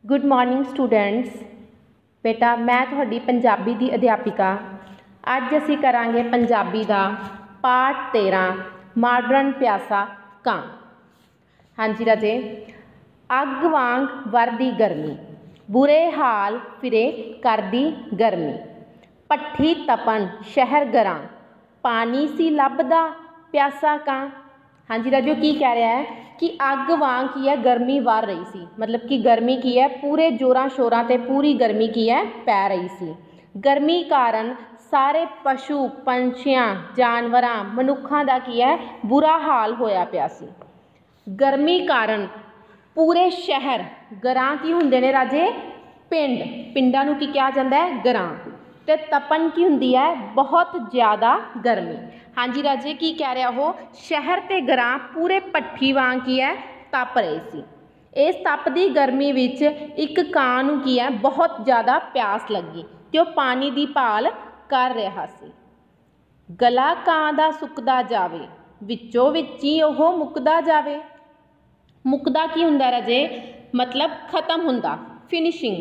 Good morning students. बेटा मैं तुहाडी पंजाबी दी अध्यापिका। अज असी करांगे पंजाबी दा पाठ 13 मॉडर्न प्यासा कां। हाँ जी राजे। अग वांग वरदी गर्मी, बुरे हाल फिरे करदी गर्मी, पट्ठी तपन शहर गरां, पानी सी लभदा प्यासा कां। हाँ जी राजो, की कह रहा है कि अग वांग की है गर्मी वार रही सी, मतलब कि गर्मी की है पूरे जोरां शोरां ते पूरी गर्मी की है पै रही सी। गर्मी कारण सारे पशु पंछियां जानवरां मनुखां दा की है बुरा हाल होया पिया सी। गर्मी कारण पूरे शहर, गरां की हुंदे ने राजे पिंड, पिंडां नूं की कहा जाता है गरां, ते तपन की हुंदी है बहुत ज़्यादा गर्मी। हाँ जी राजे, की कह रहा हो, शहर ते गरां पूरे पट्ठी वांग की है तप रहे सी। इस तप दी गर्मी विच एक कां नूं की है बहुत ज़्यादा प्यास लगी ते ओह पानी दी भाल कर रहा सी। गला कां दा सुकदा जावे, विचों विच ही ओह मुकदा जावे। मुकदा की हुंदा राजे, मतलब खत्म हुंदा, फिनिशिंग।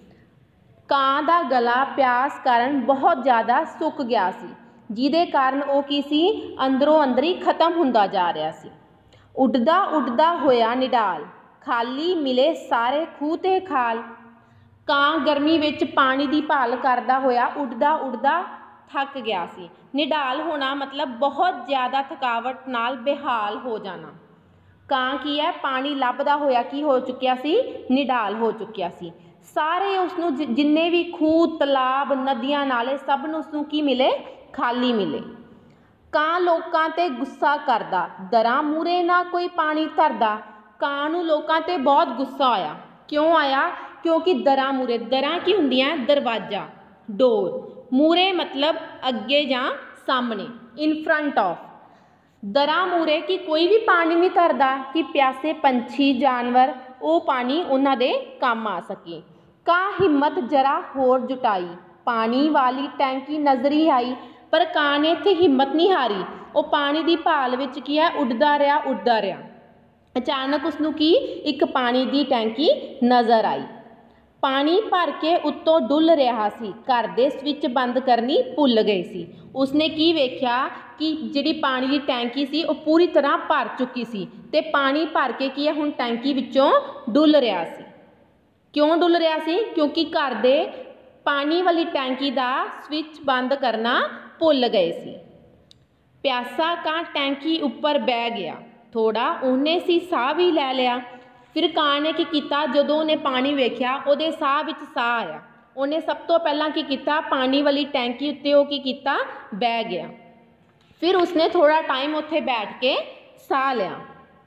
कां दा गला प्यास कारण बहुत ज़्यादा सुक गया सी, जिहदे कारण वो की सी अंदरों अंदर ही खत्म हुंदा जा रहा सी। उड़दा उड़दा होया निडाल, खाली मिले सारे खूह ते खाल। कां गर्मी विच पानी दी भाल करदा होया उड़दा उड़दा थक गया सी। निडाल होना मतलब बहुत ज़्यादा थकावट नाल बेहाल हो जाना। कां की है पानी लभदा होया की हो चुकिया सी, निडाल हो चुकिया सी। सारे उसनूं जिन्ने भी खूह तलाब नदियां नाले सब नूं उसनूं की मिले, खाली मिले। कां लोकां ते गुस्सा करदा, दरां मूरे ना कोई पानी धरदा। कां नूं लोकां ते बहुत गुस्सा आया। क्यों आया? क्योंकि दरां मूरे, दरां की हुंदियां दरवाजा, डोर, मूरे मतलब अगे जां सामने, इन फ्रंट ऑफ। दरां मूरे कि कोई भी पानी नहीं धरदा कि प्यासे पंछी जानवर वो पानी उन्हां दे काम आ सके। कां हिम्मत जरा होर जुटाई, पानी वाली टैंकी नज़र ही आई, पर कां ने इत्थे हिम्मत नहीं हारी। वो पानी की भाल विच की है उड़दा रहा उड़दा रहा। अचानक उसनूं की एक पानी की टैंकी नज़र आई। पानी भर के उत्तों डुल रहा सी, घर दे स्विच बंद करनी भुल गए सी। उसने की वेख्या कि जिहड़ी पानी की टैंकी सी वो पूरी तरह भर चुकी सी ते पानी भर के की है हुण टैंकी विचों डुल रहा सी। क्यों डुल रहा सी? क्योंकि घर दे पानी वाली टैंकी का स्विच बंद करना भुल गए सी। प्यासा कां टैंकी उपर बह गया, थोड़ा उन्हें सी साह भी लै लिया। फिर कां ने की कीता, जदों उन्हें पानी वेख्या उहदे साह विच साह आया। उन्हें सब तो पहला की कीता, पानी वाली टैंकी उत्ते वो की कीता, बह गया। फिर उसने थोड़ा टाइम उत्थे बैठ के साह लिया।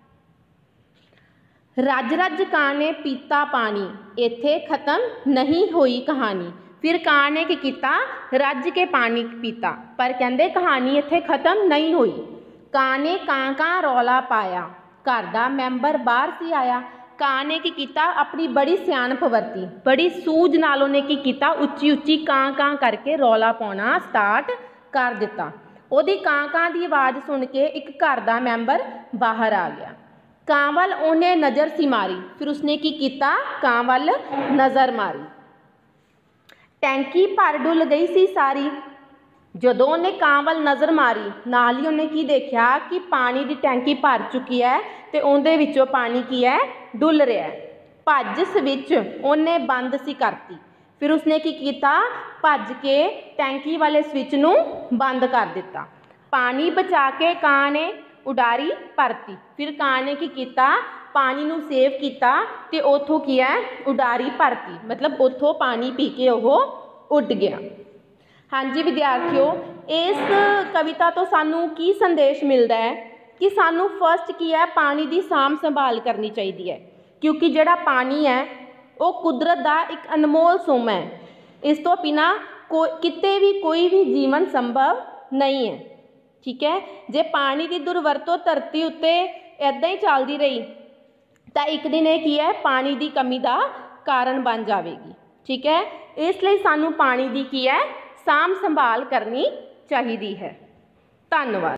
रज रज कां ने पीता पानी, इत्थे खत्म नहीं हुई कहानी। फिर कां ने की कीता, रज के पानी पीता, पर कहंदे कहानी इत्थे खत्म नहीं हुई। कां ने कां कां रौला पाया, घर दा मैंबर बाहर सी आया। कां ने की कीता, अपनी बड़ी सियाणप वरती, बड़ी सूझ नाल उन्हें की कीता, उच्ची उच्ची कां कां करके रौला पाउणा स्टार्ट कर दिता। उहदी कां कां दी आवाज़ सुन के एक घर दा मैंबर बाहर आ गया। कां वल उन्हें नज़र सी मारी। फिर उसने की कीता, कां वल नज़र मारी। टैंकी भर डुल गई सी सारी। जदों उन्हें कां वल नज़र मारी, नाल ही उन्हें की देखा कि पानी की टैंकी भर चुकी है ते उहदे विचों पानी की है डुल रहा है। भज स्विच उन्हें बंद सी करती। फिर उसने की कीता, भज के टैंकी वाले स्विच नूं बंद कर दिता। पानी बचा के कां ने उडारी भरती। फिर कां ने की कीता, पानी नूं सेव कीता ते उथों की है उडारी भरती, मतलब उथों पानी पी के वह उड़ गया। हाँ जी विद्यार्थियों, इस कविता तो सानू की संदेश मिलता है कि सानू फर्स्ट की है पानी की सांभ संभाल करनी चाहिए है, क्योंकि जिहड़ा पानी है वो कुदरत का एक अनमोल सुम है। इस तो बिना किते भी कोई भी जीवन संभव नहीं है। ठीक है, जे पानी की दुरवरतों धरती उत्ते इदां ही चलती रही तो एक दिन ये की है पानी की कमी का कारण बन जाएगी। ठीक है, इसलिए सानू पानी की की है सांभ संभाल करनी चाहिए है। धन्यवाद।